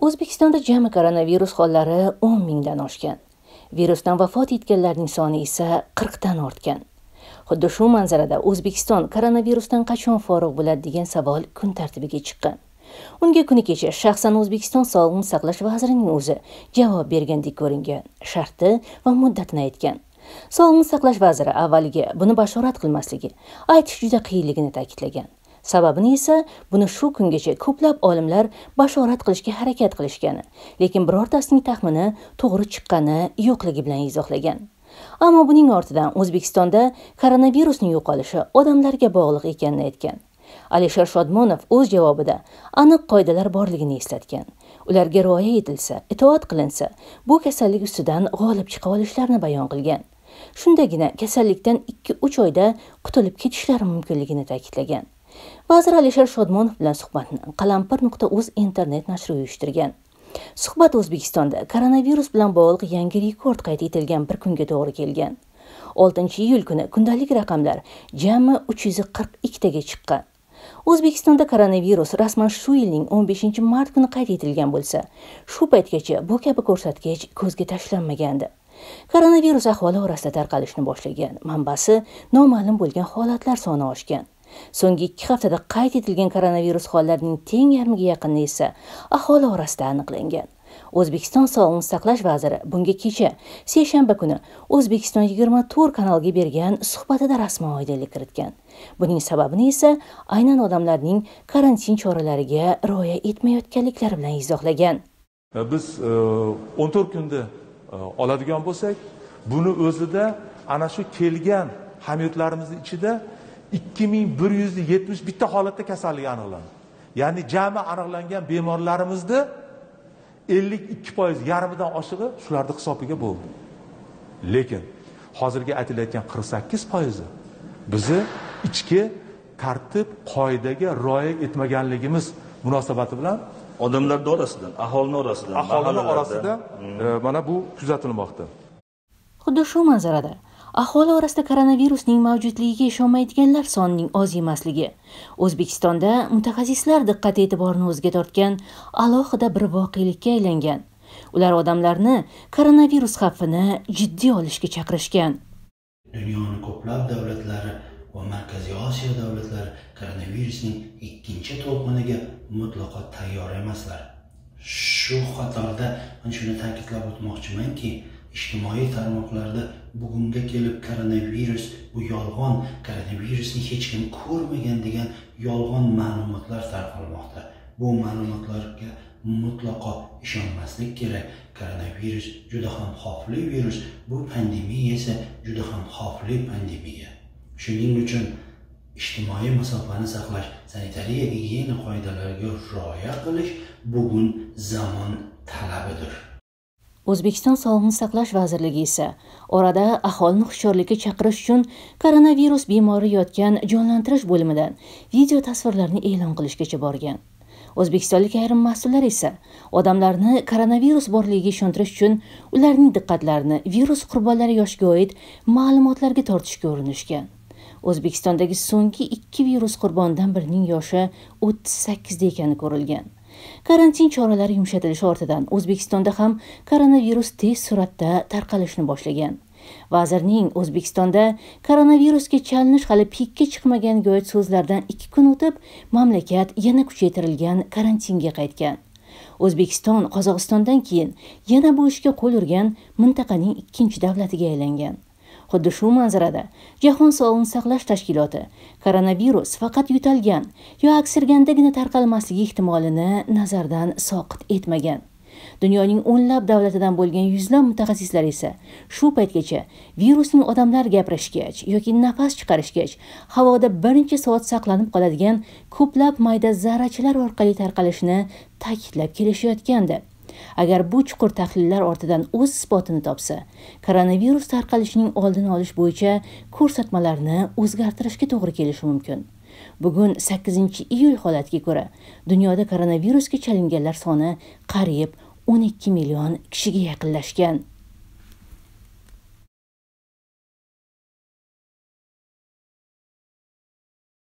O'zbekistonda jami koronavirus hollari 10 mingdan oshgan. Virusdan vafot etganlarning soni esa 40 dan ortgan. Xuddi shu manzarada O'zbekiston koronavirusdan qachon forig' bo'ladi degan savol kun tartibiga chiqqan. Unga kuni kecha shaxsan O'zbekiston Sog'liqni saqlash vazirining o'zi javob bergandek ko'ringan, sharti va muddatini aytgan. Sog'liqni saqlash vaziri avvaliga buni bashorat qilmasligi, aytish juda qiyinligini ta'kidlagan. Sababini esa buni shu kungacha ko'plab olimlar bashorat qilishga harakat qilishgani, lekin birortasining taxmini to'g'ri chiqqani yo'qligi bilan izohlagan. Ammo buning ortidan O'zbekistonda koronavirusning yo'qolishi odamlarga bog'liq ekanini aytgan. Alisher Shodmonov o'z javobida aniq qoidalar borligini eslatgan. Ularga rioya etilsa, itoat qilinsa, bu kasallik ustidan g'olib chiqa olishlarini bayon qilgan. Shundagina kasallikdan 2-3 oyda qutulib ketishlari mumkinligini ta'kidlagan. Vazir Alisher Shodmonov bilan suhbatni qalampir.uz internet nashri uyushtirgan. Suhbat O'zbekistonda koronavirus bilan bog'liq yangi rekord qayd etilgan bir kunga to'g'ri kelgan. 6-iyul kuni kundalik raqamlar jami 342 taga chiqqan. O'zbekistonda koronavirus rasman shu yilning 15-mart kuni qayd etilgan bo'lsa, shu paytgacha bu kabi ko'rsatkich ko'zga tashlanmagandi. Koronavirus aholi orasida tarqalishni boshlagan, manbasi noma'lum bo'lgan holatlar soni oshgan. So'nggi 2 haftada qayd etilgan koronavirus hollarining teng yarmiga yaqini esa aholi orasida aniqlangan. O'zbekiston Sog'liqni saqlash vaziri bunga kecha seshanba kuni O'zbekiston 24 kanalga bergan suhbatida rasman oydinlik kiritgan. Buning sababini esa aynan odamlarning karantin choralariga rioya etmayotganliklari bilan izohlagan. Biz 14 kunda oladigan bo'lsak, buni o'zida ana shu kelgan hamyurtlarimizning ichida 2171 holatda kasallik aniqlandi. Ya'ni jami aniqlangan bemorlarimizni 52%, yarmidan oshig'i shularning hisobiga bo'ldi. Lekin hozirgi aytilayotgan 48% bizni ichki tartib qoidaga rioya etmaganligimiz munosabati bilan odamlar orasidan, aholi orasida mana bu kuzatilmoqda. Xuddi shu manzarada aholi orasida koronavirusning mavjudligiga ishonmaydiganlar sonining oz emasligi O'zbekistonda mutaxassislar diqqat e'tiborini o'ziga tortgan alohida bir voqelikka aylangan. Ular odamlarni koronavirus xavfini jiddiy olishga chaqirishgan. Dunyoning ko'plab davlatlari va Markaziy Osiyo davlatlari koronavirusning ikkinchi to'lqiniga mutlaqo tayyor emaslar. Shu qatorda men shuni ta'kidlab o'tmoqchimanki, ijtimoiy tarmoqlarda bugunga kelib koronavirus bu yolg'on, koronavirusni hech kim ko'rmagan degan yolg'on ma'lumotlar tarqalmoqda. Bu ma'lumotlarga mutlaqo ishonmaslik kerak. Koronavirus juda ham xavfli virus, bu pandemiya esa juda ham xavfli pandemiya. Shuning uchun ijtimoiy masofani saqlash, sanitariya gigiyena qoidalariga rioya qilish bugun zamon talabidir. O'zbekiston Sog'liqni saqlash vazirligi esa orada aholini hushyorlikka chaqirish uchun koronavirus bemori yotgan jonlantirish bo'limidan video tasvirlarni e'lon qilishgacha borgan. O'zbekistonlik ayrim mas'ullar esa odamlarni koronavirus borligiga ishontirish uchun ularning diqqatlarini virus qurbonlari yoshiga oid ma'lumotlarga tortishga urinishgan. O'zbekistondagi so'nggi 2 virus qurbonidan birining yoshi 38 da ekani ko'rilgan. Karantin choralari yumshatilishi ortidan O'zbekistonda ham koronavirus tez suratda tarqalishni boshlagan. Vazirning O'zbekistonda koronavirusga chalinish hali pikka chiqmaganiga oid so'zlardan 2 kun o'tib, mamlakat yana kuchaytirilgan karantinga qaytgan. O'zbekiston Qozog'istondan keyin yana bu ishga qo'l urgan mintaqaning ikkinchi davlatiga aylangan. Xuddi shu manzarada Jahon Sog'liqni saqlash tashkiloti koronavirus faqat yutalgan yo aksirgandagina tarqalmasligi ehtimolini nazardan soqit etmagan. Dunyoning o'nlab davlatidan bo'lgan yuzlab mutaxassislar esa shu paytgacha virusning odamlar gapirishgach yoki nafas chiqarishgach havoda bir necha soat saqlanib qoladigan ko'plab mayda zarrachalar orqali tarqalishini ta'kidlab kelishayotgandi. Agar bu chuqur tahlillar ortidan o'z isbotini topsa, koronavirus tarqalishining oldini olish bo'yicha ko'rsatmalarni o'zgartirishga to'g'ri kelishi mumkin. Bugun 8-iyul holatiga ko'ra, dunyoda koronavirusga chalinganlar soni qariyb 12 million kishiga yaqinlashgan.